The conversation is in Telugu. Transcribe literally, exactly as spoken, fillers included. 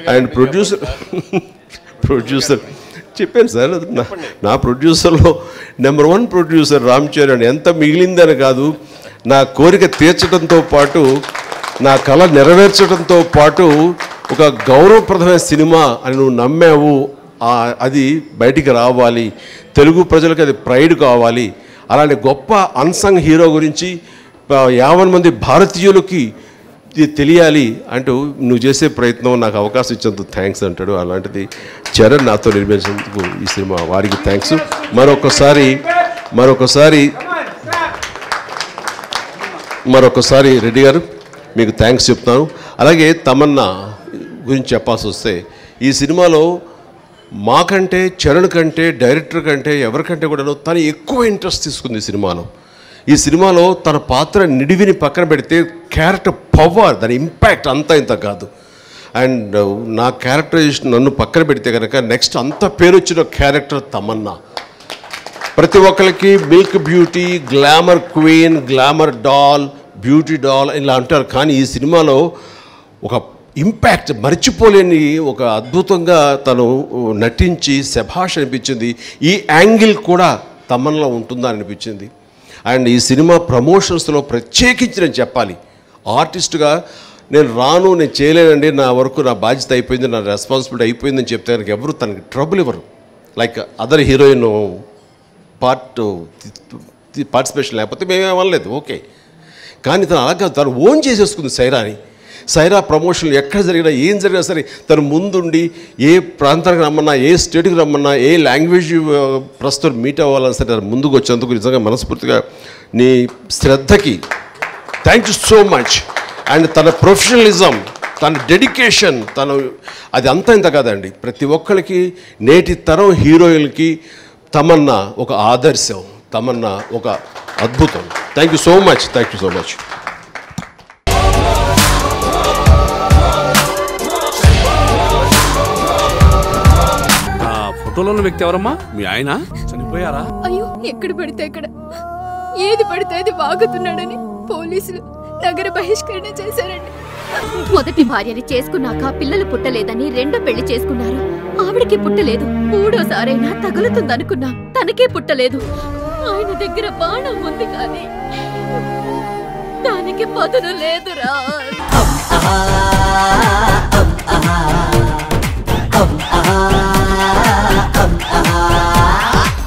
అండ్ ప్రొడ్యూసర్ ప్రొడ్యూసర్ చెప్పాను సార్, నా నా ప్రొడ్యూసర్లో number one producer Ram Charan. ఎంత మిగిలిందని కాదు, నా కోరిక తీర్చడంతో పాటు నా కళ నెరవేర్చడంతో పాటు ఒక గౌరవప్రదమైన సినిమా అని నువ్వు నమ్మావు, అది బయటికి రావాలి, తెలుగు ప్రజలకు అది ప్రైడ్ కావాలి, అలాంటి గొప్ప అన్సంగ్ హీరో గురించి యాభై మంది భారతీయులకి తెలియాలి అంటూ నువ్వు చేసే ప్రయత్నం, నాకు అవకాశం ఇచ్చేందుకు థ్యాంక్స్ అంటాడు. అలాంటిది చరణ్ నాతో నిర్మించేందుకు ఈ సినిమా, వారికి థ్యాంక్స్. మరొకసారి మరొకసారి మరొకసారి రెడ్డి గారు మీకు థ్యాంక్స్ చెప్తాను. అలాగే తమన్నా గురించి చెప్పాల్సి వస్తే, ఈ సినిమాలో మాకంటే చరణ్ కంటే డైరెక్టర్ కంటే ఎవరికంటే కూడా తను ఎక్కువ ఇంట్రెస్ట్ తీసుకుంది ఈ సినిమాలో. ఈ సినిమాలో తన పాత్ర నిడివిని పక్కన పెడితే క్యారెక్టర్ పవర్, దాని ఇంపాక్ట్ అంతా ఇంత కాదు. అండ్ నా క్యారెక్టరైజేషన్ నన్ను పక్కన పెడితే కనుక నెక్స్ట్ అంత పేరు వచ్చిన క్యారెక్టర్ తమన్నా. ప్రతి ఒక్కరికి milk beauty, glamour queen, glamour doll, beauty doll ఇలా అంటారు. కానీ ఈ సినిమాలో ఒక ఇంపాక్ట్, మర్చిపోలేని ఒక అద్భుతంగా తను నటించి శభాష్ అనిపించింది. ఈ యాంగిల్ కూడా తమన్లో ఉంటుందా అనిపించింది. అండ్ ఈ సినిమా ప్రమోషన్స్లో ప్రత్యేకించి నేను చెప్పాలి, ఆర్టిస్ట్గా నేను రాను, నేను చేయలేనండి, నా వరకు నా బాధ్యత అయిపోయింది, నా రెస్పాన్సిబిలిటీ అయిపోయిందని చెప్తే కనుక ఎవరు తనకి ట్రబుల్ ఇవ్వరు. Like other heroine part participation లేకపోతే మేమేమనలేదు, ఓకే. కానీ తను అలాగా తను ఓన్ చేసేసుకుంది సైరాని. సైరా ప్రమోషన్లు ఎక్కడ జరిగినా ఏం జరిగినా సరే తను ముందుండి ఏ ప్రాంతానికి రమ్మన్నా, ఏ స్టేట్కి రమ్మన్నా, ఏ లాంగ్వేజ్ ప్రస్తుతం మీట్ అవ్వాలన్నా సరే తను ముందుకు వచ్చేందుకు నిజంగా మనస్ఫూర్తిగా నీ శ్రద్ధకి thank you so much. And తన ప్రొఫెషనలిజం, తన డెడికేషన్, తను అది అంతా ఇంత కాదండి. ప్రతి ఒక్కరికి నేటి తరం హీరోయిన్కి తమన్నా ఒక ఆదర్శం, తమన్నా ఒక అద్భుతం. Thank you so much, thank you so much. ఫోటోలో ఉన్న వ్యక్తి ఎవరమ్మా? మీ ఆయన చనిపోయారా? అయ్యో, ఎక్కడ పడితే అక్కడ ఏది పడితే అది వాగుతున్నాడని పోలీసులు నగర బహిష్కరణ చేశారండి. మొదటి భార్యని చేసుకున్నాక పిల్లలు పుట్టలేదని రెండో పెళ్లి చేసుకున్నారు. ఆవిడకి పుట్టలేదు. మూడోసారైనా తగులుతుందనుకున్నా, తనకే పుట్టలేదు. ఆయన దగ్గర బాణం ఉంది కానీ దానికి పదును లేదురా.